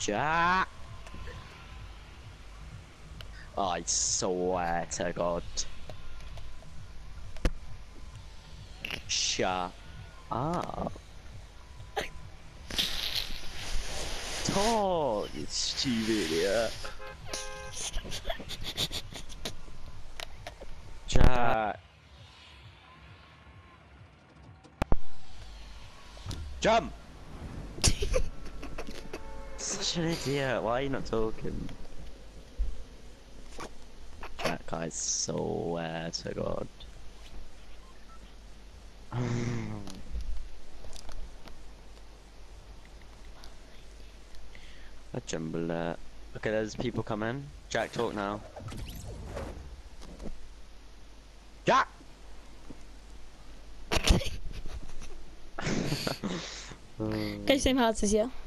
Jack! Oh, I swear to God. Shut up. Talk, you stupid idiot. Jack. Jump! Such an idiot, why are you not talking? Jack, I swear to God. A jumble it. Okay, there's people coming. Jack, talk now. Jack! Kann ich dein Herz hier?